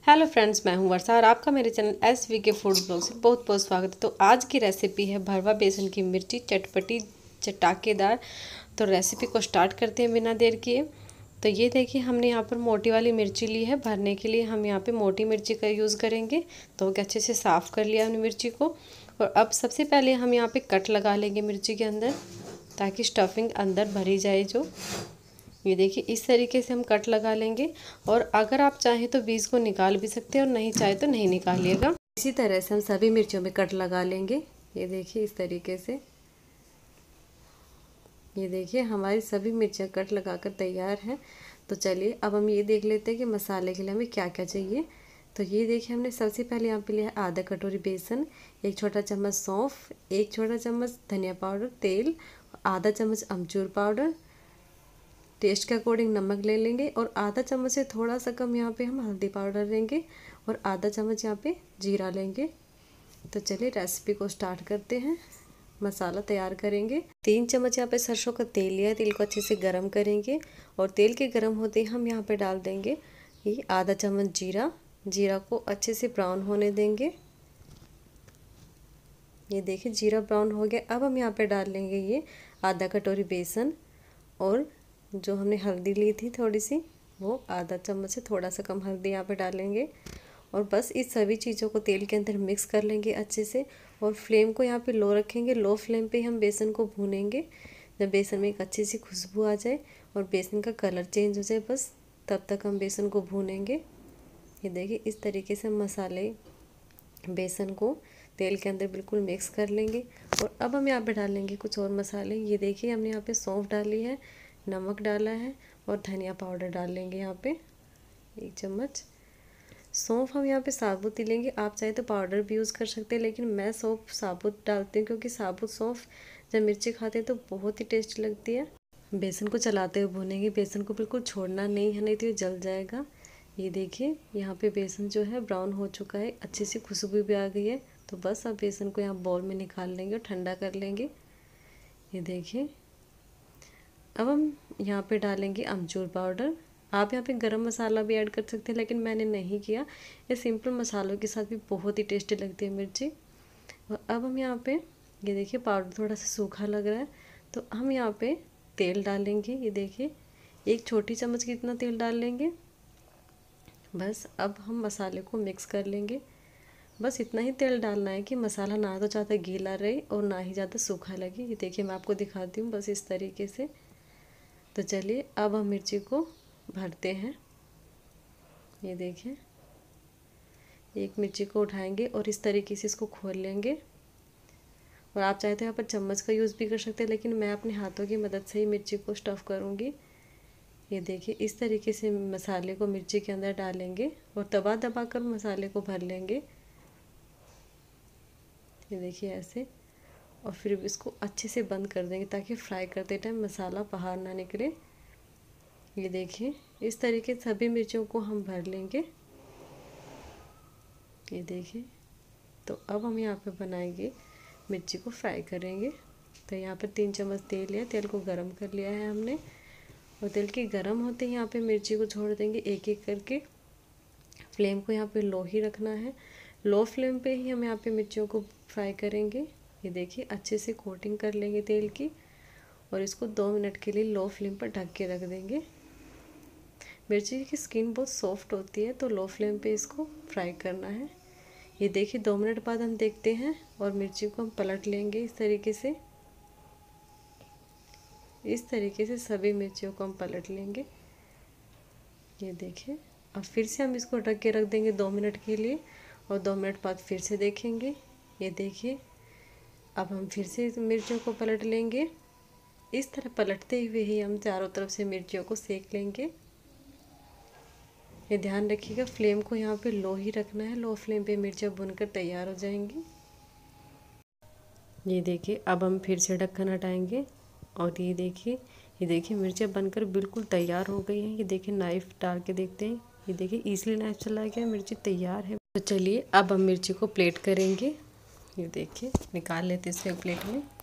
Hello friends, मैं हूं वर्षा और आपका मेरे चैनल SVK फूड ब्लॉग से बहुत बहुत स्वागत है। तो आज की रेसिपी है भरवा बेसन की मिर्ची, चटपटी चटाकेदार। तो रेसिपी को स्टार्ट करते हैं बिना देर किए। तो ये देखिए, हमने यहाँ पर मोटी वाली मिर्ची ली है। भरने के लिए हम यहाँ पे मोटी मिर्ची का यूज़ करेंगे। तो अच्छे से साफ़ कर लिया हमने मिर्ची को। और अब सबसे पहले हम यहाँ पर कट लगा लेंगे मिर्ची के अंदर, ताकि स्टफिंग अंदर भरी जाए। जो ये देखिए, इस तरीके से हम कट लगा लेंगे। और अगर आप चाहें तो बीज को निकाल भी सकते हैं और नहीं चाहे तो नहीं निकालिएगा। इसी तरह से हम सभी मिर्चियों में कट लगा लेंगे। ये देखिए, इस तरीके से। ये देखिए, हमारी सभी मिर्चियाँ कट लगाकर तैयार हैं। तो चलिए अब हम ये देख लेते हैं कि मसाले के लिए हमें क्या क्या चाहिए। तो ये देखिए, हमने सबसे पहले यहाँ पे लिया है आधा कटोरी बेसन, 1 छोटा चम्मच सौंफ, 1 छोटा चम्मच धनिया पाउडर, तेल, आधा चम्मच अमचूर पाउडर, टेस्ट के अकॉर्डिंग नमक ले लेंगे, और आधा चम्मच से थोड़ा सा कम यहाँ पे हम हल्दी पाउडर लेंगे, और आधा चम्मच यहाँ पे जीरा लेंगे। तो चलिए रेसिपी को स्टार्ट करते हैं। मसाला तैयार करेंगे। 3 चम्मच यहाँ पे सरसों का तेल लिया है। तेल को अच्छे से गर्म करेंगे, और तेल के गर्म होते ही हम यहाँ पे डाल देंगे ये आधा चम्मच जीरा। जीरा को अच्छे से ब्राउन होने देंगे। ये देखिए, जीरा ब्राउन हो गया। अब हम यहाँ पे डाल लेंगे ये आधा कटोरी बेसन, और जो हमने हल्दी ली थी थोड़ी सी, वो आधा चम्मच से थोड़ा सा कम हल्दी यहाँ पे डालेंगे। और बस इस सभी चीज़ों को तेल के अंदर मिक्स कर लेंगे अच्छे से। और फ्लेम को यहाँ पे लो रखेंगे। लो फ्लेम पे हम बेसन को भूनेंगे। जब बेसन में एक अच्छी सी खुशबू आ जाए और बेसन का कलर चेंज हो जाए, बस तब तक हम बेसन को भूनेंगे। ये देखिए, इस तरीके से मसाले बेसन को तेल के अंदर बिल्कुल मिक्स कर लेंगे। और अब हम यहाँ पे डालेंगे कुछ और मसाले। ये देखिए, हमने यहाँ पे सौंफ डाली है, नमक डाला है, और धनिया पाउडर डाल लेंगे यहाँ पे 1 चम्मच। सौंफ हम यहाँ पे साबुत ही लेंगे। आप चाहे तो पाउडर भी यूज़ कर सकते हैं, लेकिन मैं सौंफ साबुत डालती हूँ, क्योंकि साबुत सौंफ जब मिर्ची खाते हैं तो बहुत ही टेस्टी लगती है। बेसन को चलाते हुए भूनेंगे। बेसन को बिल्कुल छोड़ना नहीं है, नहीं तो ये जल जाएगा। ये देखिए, यहाँ पे बेसन जो है ब्राउन हो चुका है, अच्छी सी खुशबू भी आ गई है। तो बस अब बेसन को यहाँ बाउल में निकाल लेंगे और ठंडा कर लेंगे। ये देखिए, अब हम यहाँ पे डालेंगे अमचूर पाउडर। आप यहाँ पे गरम मसाला भी ऐड कर सकते हैं, लेकिन मैंने नहीं किया। ये सिंपल मसालों के साथ भी बहुत ही टेस्टी लगती है मिर्ची। और अब हम यहाँ पे, ये देखिए, पाउडर थोड़ा सा सूखा लग रहा है, तो हम यहाँ पे तेल डालेंगे। ये देखिए, 1 छोटी चम्मच की इतना तेल डाल लेंगे। बस अब हम मसाले को मिक्स कर लेंगे। बस इतना ही तेल डालना है कि मसाला ना तो ज़्यादा गीला रहे और ना ही ज़्यादा सूखा लगे। ये देखिए, मैं आपको दिखाती हूँ, बस इस तरीके से। तो चलिए अब हम मिर्ची को भरते हैं। ये देखिए, एक मिर्ची को उठाएंगे और इस तरीके से इसको खोल लेंगे। और आप चाहे तो यहाँ पर चम्मच का यूज़ भी कर सकते हैं, लेकिन मैं अपने हाथों की मदद से ही मिर्ची को स्टफ़ करूँगी। ये देखिए, इस तरीके से मसाले को मिर्ची के अंदर डालेंगे और दबा दबा कर मसाले को भर लेंगे। ये देखिए, ऐसे। और फिर इसको अच्छे से बंद कर देंगे, ताकि फ्राई करते टाइम मसाला बाहर ना निकले। ये देखिए, इस तरीके से सभी मिर्चियों को हम भर लेंगे। ये देखिए, तो अब हम यहाँ पे बनाएंगे, मिर्ची को फ्राई करेंगे। तो यहाँ पर 3 चम्मच तेल लिया। तेल को गरम कर लिया है हमने, और तेल के गरम होते ही यहाँ पे मिर्ची को छोड़ देंगे एक एक करके। फ्लेम को यहाँ पे लो ही रखना है। लो फ्लेम पे ही हम यहाँ पे मिर्चियों को फ्राई करेंगे। ये देखिए, अच्छे से कोटिंग कर लेंगे तेल की, और इसको 2 मिनट के लिए लो फ्लेम पर ढक के रख देंगे। मिर्ची की स्किन बहुत सॉफ्ट होती है, तो लो फ्लेम पे इसको फ्राई करना है। ये देखिए, 2 मिनट बाद हम देखते हैं, और मिर्ची को हम पलट लेंगे इस तरीके से। इस तरीके से सभी मिर्चियों को हम पलट लेंगे। ये देखिए, अब फिर से हम इसको ढक के रख देंगे 2 मिनट के लिए, और 2 मिनट बाद फिर से देखेंगे। ये देखिए, अब हम फिर से इस मिर्चियों को पलट लेंगे। इस तरह पलटते हुए ही हम चारों तरफ से मिर्चियों को सेक लेंगे। ये ध्यान रखिएगा, फ्लेम को यहाँ पे लो ही रखना है। लो फ्लेम पे मिर्चियाँ भुनकर तैयार हो जाएंगी। ये देखिए, अब हम फिर से ढक्कन हटाएंगे, और ये देखिए मिर्चियाँ बनकर बिल्कुल तैयार हो गई हैं। ये देखिए, नाइफ़ डाल के देखते हैं। ये देखिए, इजीली नाइफ़ चला गया, मिर्ची तैयार है। तो चलिए अब हम मिर्ची को प्लेट करेंगे। ये देखिए, निकाल लेते हैं इसे प्लेट में।